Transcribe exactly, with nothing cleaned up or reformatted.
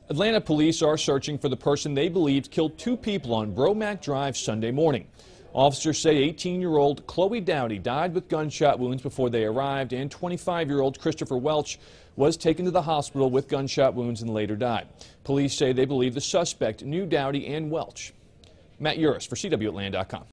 Atlanta police are searching for the person they believed killed two people on Bromack Drive Sunday morning. Officers say eighteen-year-old Chloe Dowdy died with gunshot wounds before they arrived, and twenty-five-year-old Christopher Welch was taken to the hospital with gunshot wounds and later died. Police say they believe the suspect knew Dowdy and Welch. Matt Yurus for C W Atlanta dot com.